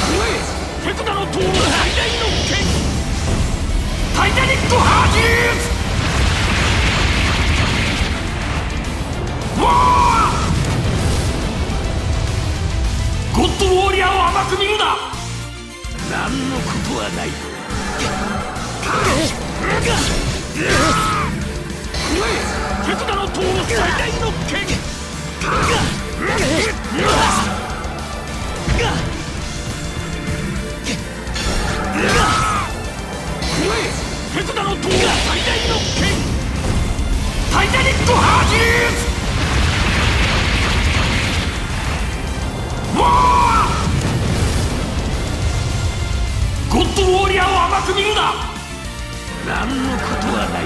手札の塔の最大の剣、タイタニックハーキュリーズ。わあ、ゴッドウォーリアーを甘く見るな。何のことはない。手札の塔の最大の剣、手札の塔の最大の剣、タイタニックハーキュリーズ。わあ、ゴッドウォーリアーを甘く見るな。何のことはない。